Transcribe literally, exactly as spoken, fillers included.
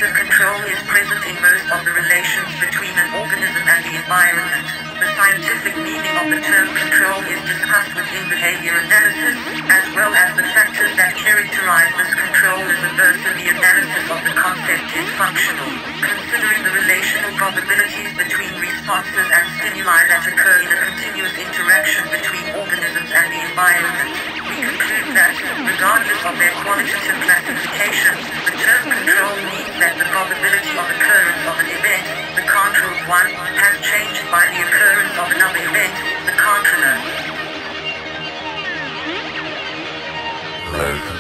that control is present in most of the relations between an organism and the environment. The scientific meaning of the term control is discussed within behavior analysis, as well as the factors that characterize this control as averse in the analysis of the concept is functional. Considering the relational probabilities between responses and stimuli that occur in a continuous interaction between organisms and the environment, we conclude that, regardless of their qualitative classification, the term control means that the probability of occurrence of an event, the controlled one, has changed by the occurrence of another event, the controller.